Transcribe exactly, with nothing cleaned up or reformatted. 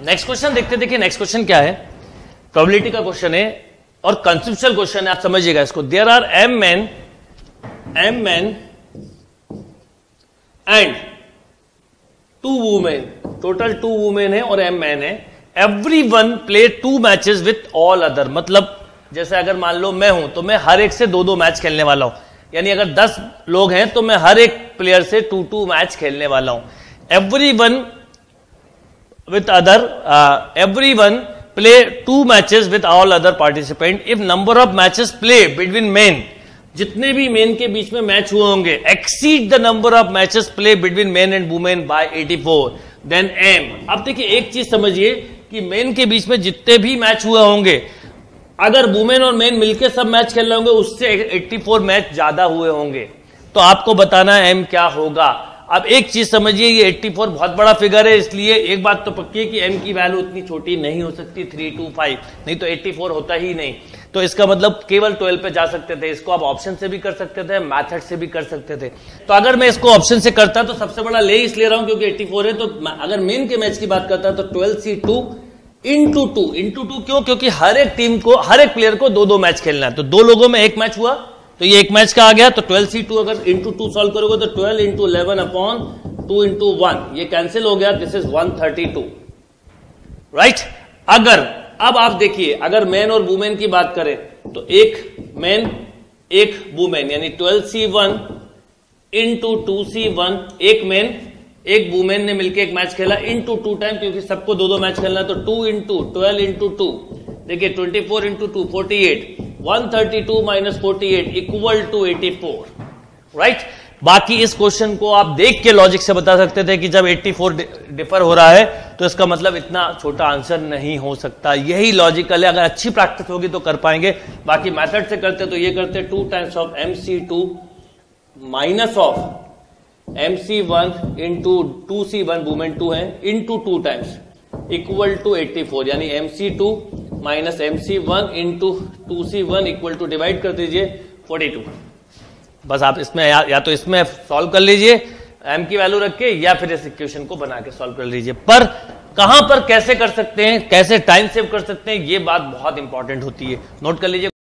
Next question देखते देखिए next question क्या है, प्रोबेबिलिटी का क्वेश्चन है और कंसेप्चुअल क्वेश्चन है, आप समझिएगा इसको। There are M man M man and two women, total two women है और एम मैन है। Every one play two matches with all other, मतलब जैसे अगर मान लो मैं हूं तो मैं हर एक से दो दो मैच खेलने वाला हूं, यानी अगर दस लोग हैं तो मैं हर एक प्लेयर से टू टू मैच खेलने वाला हूं। Every one with other every one play two matches with all other participant if number of matches play between men, जितने भी मेन के बीच में मैच हुए होंगे, exceed the number of matches play between men and women by eighty four, then M. अब देखिए एक चीज समझिए कि मेन के बीच में जितने भी मैच हुए होंगे, अगर वुमेन और मेन मिलकर सब मैच खेल रहे होंगे उससे चौरासी मैच ज्यादा हुए होंगे, तो आपको बताना है एम क्या होगा। अब एक चीज समझिए, ये चौरासी बहुत बड़ा फिगर है, इसलिए एक बात तो पक्की है कि एम की वैल्यू उतनी छोटी नहीं हो सकती, थ्री टू फाइव, नहीं तो चौरासी होता ही नहीं। तो इसका मतलब केवल ट्वेल्व पे जा सकते थे। इसको आप ऑप्शन से भी कर सकते थे, मैथड से भी कर सकते थे। तो अगर मैं इसको ऑप्शन से करता तो सबसे बड़ा ले इसलिए रहा हूं क्योंकि चौरासी है, तो अगर मेन के मैच की बात करता तो twelve C two into two, into two क्यों? क्योंकि हर एक टीम को, हर एक प्लेयर को दो दो मैच खेलना है, तो दो लोगों में एक मैच हुआ तो ये एक मैच का आ गया। तो ट्वेल्व सी टू अगर इंटू टू सॉल्व करोगे तो twelve into eleven upon two into one, ये कैंसिल हो गया, this is one thirty two, right. अगर अब आप देखिए, अगर मैन और वुमेन की बात करें तो एक मैन एक वुमेन, यानी twelve C one into two C one, एक मैन एक वुमेन ने मिलकर एक मैच खेला इंटू टू टाइम, क्योंकि सबको दो दो मैच खेलना है, तो two into twelve into two, देखिए twenty four into two forty eight, one thirty two minus forty eight equal to eighty four, right. बाकी इस क्वेश्चन को आप देख के लॉजिक से बता सकते थे कि जब चौरासी डिफर हो रहा है तो इसका मतलब इतना छोटा आंसर नहीं हो सकता। यही लॉजिकल है, अगर अच्छी प्रैक्टिस होगी तो कर पाएंगे। बाकी मेथड से करते तो ये करते two times of M C two minus of M C one into two C one, women two है, into two times equal to eighty four, यानी M C two minus M C one into two C one equal to divide कर दीजिए forty two. बस आप इसमें या, या तो इसमें सॉल्व कर लीजिए एम की वैल्यू रख के, या फिर इस इक्वेशन को बना के सॉल्व कर लीजिए। पर कहां पर कैसे कर सकते हैं, कैसे टाइम सेव कर सकते हैं, ये बात बहुत इंपॉर्टेंट होती है, नोट कर लीजिए।